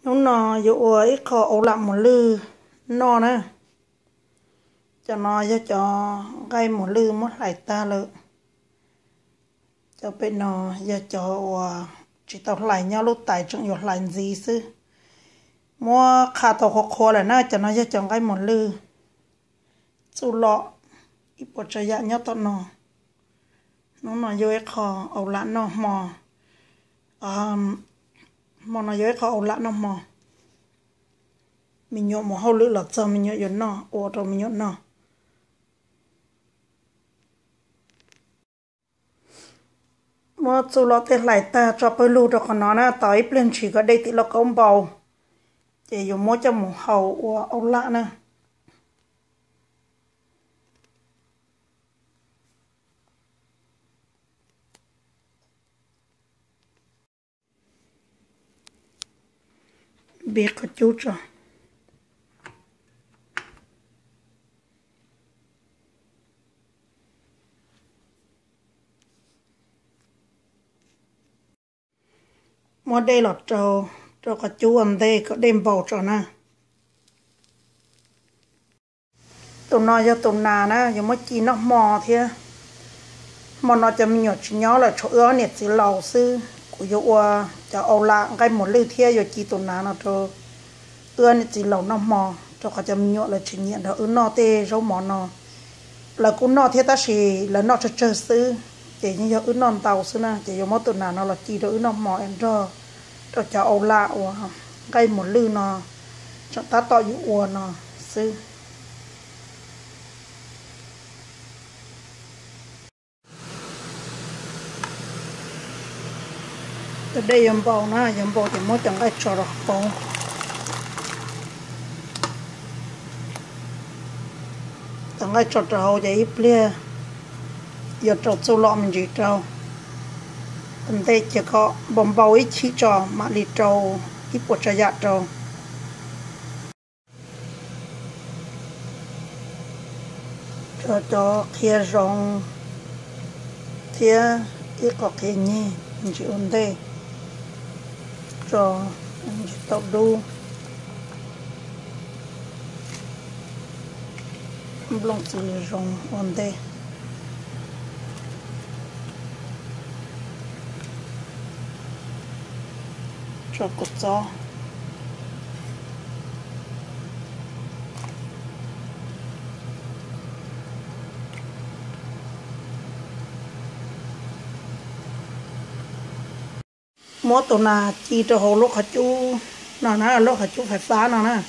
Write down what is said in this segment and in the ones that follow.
nó nọ dụ ấy khó ổ lặng một lư nó nè cho nó cho gây một lư mất lại ta lợ cho bên nó giờ cho chỉ tao lại nhau lúc tại trong giọt lại gì sư mua khá tao khó là na cho nó giờ cho gây một lư su lọ ít bộ chơi dạ nhau tao nó vô ấy khó ổ lặng nó mò mà nó vô ấy khó ổ lặng nó mò mình nhộn một hậu lửa là cho mình nhộn vô nó ô rồi mình nhộn nó mà chú lo thế lại ta cho bơi lưu được nó na tới lên chỉ có đây thì nó có ông bầu chỉ dùng mỗi cho một hậu ô ông lạ nè biết có chút rồi mua đây là trâu có chú ăn đây có đem bầu cho nè tụi nó cho tụi nà nè giờ mới chỉ nó mò thế mà nó cho mình nhớ là chỗ ứa nè chỉ lầu sư của dụ cho âu lạ cái một lư thế rồi chỉ tụi nà nó cho ứa nè chỉ lầu nó mò cho cả cho mình nhớ là chỉ nhận đó nó tê rau mò nó là cũng nó thế ta chỉ là nó cho chơi sư chỉ như giờ non tàu xưa nè chỉ giống tụi nào nó là chỉ được nó mò em cho âu lạ gây một lư nó cho ta to dụ nó sư ở đây yếm bầu thì mỗi chẳng ai cho được bầu chẳng ai cho trâu vậy ple giờ trâu sâu lọ mình chỉ trâu bên đây chỉ có bông bầu ít chỉ cho mà đi trâu ít bột cho dạ trâu cho kia rong kia ít có kia nhỉ mình chỉ ổn đây cho mình chỉ tao đu blong chỉ rong ổn đây cho cột gió mỗi tuần là chi cho hồ lúc hạt chú nào nè lúc hạt chú phải phá nào nè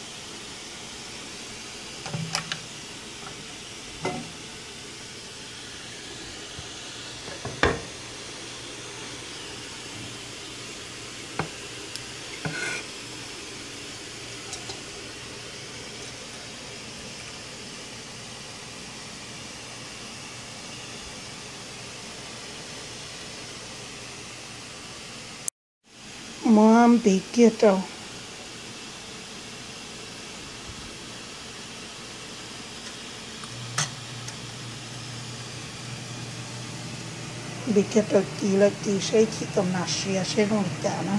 mà bị kia trâu bị kia trâu kỳ là kỳ sẽ chỉ tầm nào sẽ không trả nữa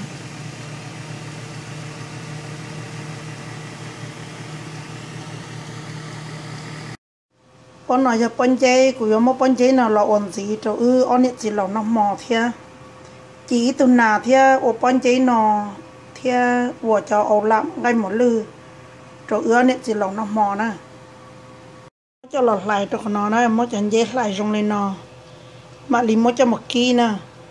con nói cho con chơi của nó con chơi nào là ổn gì trâu on nhất gì là nó mò thế chỉ tụi nào thì ở bên chế nó thì vừa cho ổ lắm ngay một lư rồi ưa này chỉ lòng nó mò nè cho lọt lại cho nó nè mới cho dễ lại trong lên nó mà đi mới cho một kia nè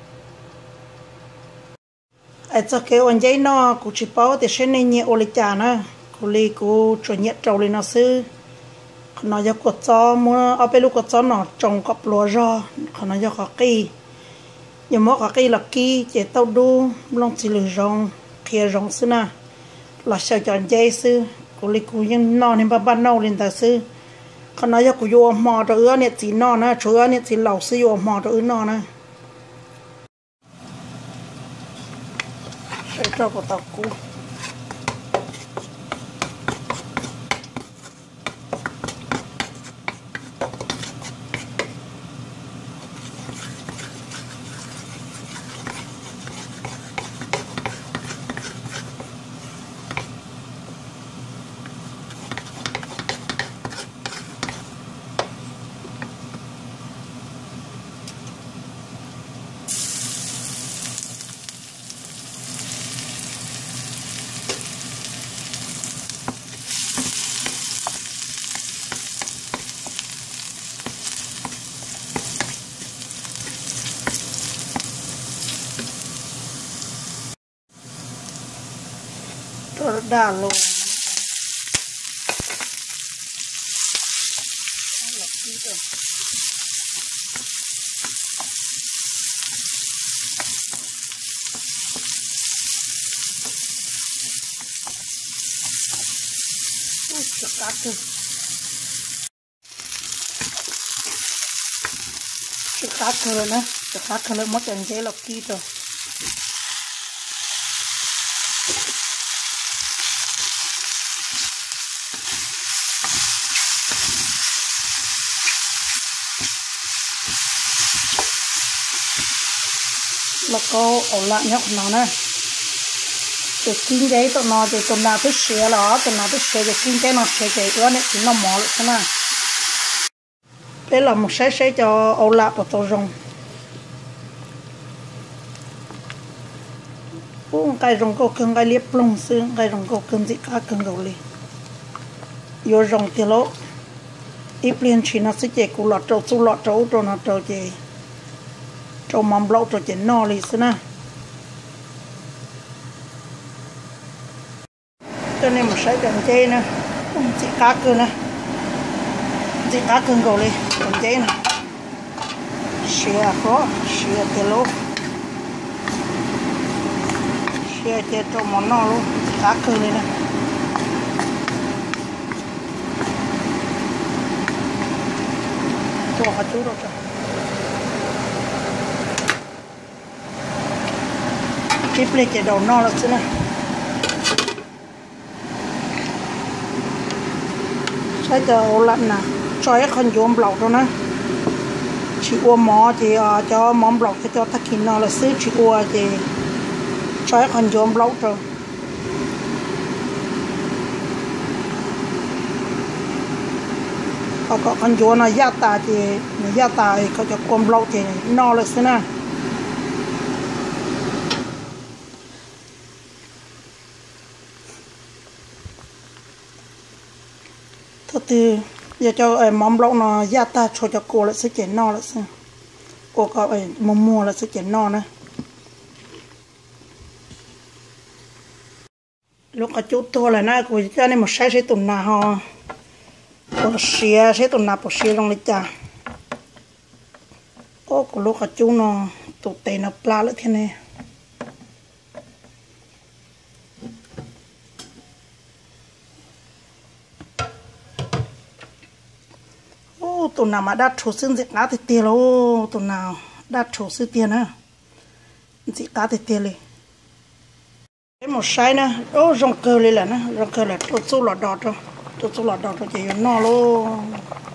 ở cho cái ổn giấy nó cũng chỉ bảo thì sẽ nên nhẹ ô lịch trà nè cô li cô chuẩn nhẹ trâu lên nó sư nó cho cột gió mua ở bên lúc cột gió nó trồng cọp lúa rau nó cho có cây giờ mỗi cái là kia chỉ tao đu long chỉ lười rong kia rong xưa na là sao chọn dây xưa cô lấy cô nhưng non nên ba nâu lên ta xưa còn nói cho cô vô mò rồi này chỉ non na chúa này chỉ lẩu xưa vô mò rồi non na để cho cô tao cú đà luôn lọc đi rồi chụp cá cơm chụp cá cơm rồi nè chụp cá cơm rồi mất tiền dễ lọc đi rồi là cô ổn lại nhóc nó nè để kinh giấy tụi nó thì tụi nào thích xé đó tụi nào thích xé để kinh cái nó xé cái đó này thì nó mỏ lại thế nào đây là một xé cho ổn lại của tôi dùng cái rồng cô cưng cái liếp lông xương cái rồng cô cưng gì cả cưng gấu li vô rồng thì lỗ ít liên chỉ nó sẽ chạy cụ lọt trâu su lọt trâu trâu nó trâu chạy trâu mắm lẩu trâu chạy no li xí nè cho nên một sấy cần chê nè chị cá cưng nè chị cá cưng gấu li cần chê nè xìa khó xìa thì lỗ xìa chạy trâu món no luôn cá cưng li nè cho hạt chú rồi tiếp lên cái đầu no là thế này sai cho lạnh nè cho cái con dôm lẩu thôi nè chỉ uống mỏ thì cho mắm lẩu cho thắc kín nó là xứ chỉ uống thì cho cái con dôm lẩu rồi có con dôm nó giá ta thì có cho con lẩu thì no là thế này thì giờ cho mắm lẩu nó giá ta cho cô lại sẽ chén no lại xem cô có mua là sẽ chén no nữa lúc có chút thôi là na cô cho nên một sai sẽ tuần nào họ có xìa sẽ tuần nào có xìa trong lịch trà có lúc có chút nó tụt tệ nó pla lại thế này tụi nào mà đắt số xương dịch cá thì tiền luôn tụi nào đắt số xương tiền á dịch cá thì tiền liền cái một sai nè ô rong cơ lên là nè rong cơ là tôi số lọt đọt rồi tôi số lọt đọt rồi chỉ no luôn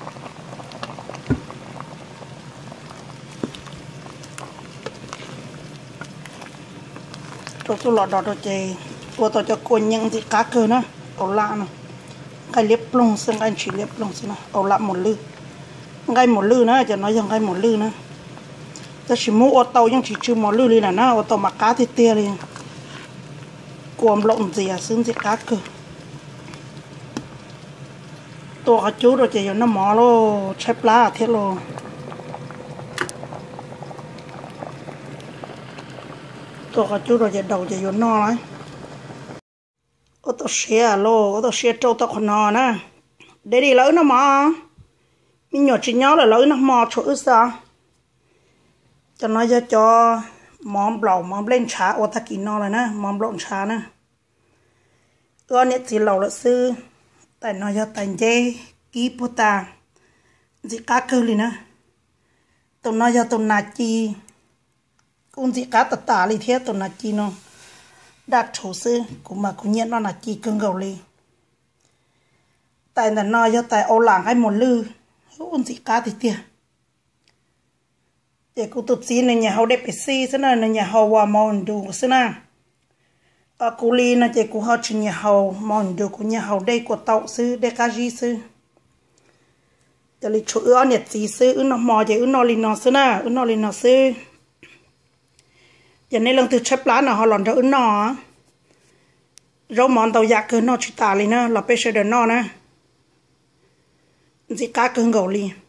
tôi số lọt đọt rồi chỉ tôi cho cô nhận dịch cá cơ nè ổ lạ nè cái liếp lông xương anh chỉ liếp lông xương nè ổ lạ một lư ngay một lư nữa cho nói rằng ngay một lư nữa ta chỉ mua ô tô nhưng chỉ chưa một lư đi là nó ô tô mà cá thì tia đi cuộn lộn gì à xứng gì cá cơ tôi có chú rồi chỉ nó mỏ lô chép lá thiết lô tôi có chú rồi chỉ đầu chỉ no đấy ô tô xe lô ô tô xe trâu tao còn no nè để đi lấy nó mà mình nhỏ chỉ nhớ là lấy nó mò chỗ sao cho nó cho món lẩu món lên trà ô ta kín nó rồi nè món lẩu trà nè con nhất chỉ lẩu là sư tại nó cho thành dê kí puta gì cá cơ liền nè tụi nó cho tụi nà chi cũng gì cá tạt tả li thế tụi nà chi nó đặt chủ sư cũng mà cũng nhận nó là chi cưng gầu li tại là nó cho tại ô làng hay một lư ôn gì cá thì tiền để cô tụt xí này nhà hậu đẹp xí thế này là nhà hậu hòa mòn đủ thế nào ở cô li là chỉ cô họ chỉ nhà hậu mòn đủ của nhà hậu đây của tàu sư đây cá gì sư để lấy chỗ ở nhiệt gì sư nó mò chỉ nó li nó thế nào nó li nó sư giờ này lần từ chép lá nào họ làm cho nó rau mòn tàu giặc cứ nó chỉ tả li nó là bây giờ nó nè gì cá cưng gầu li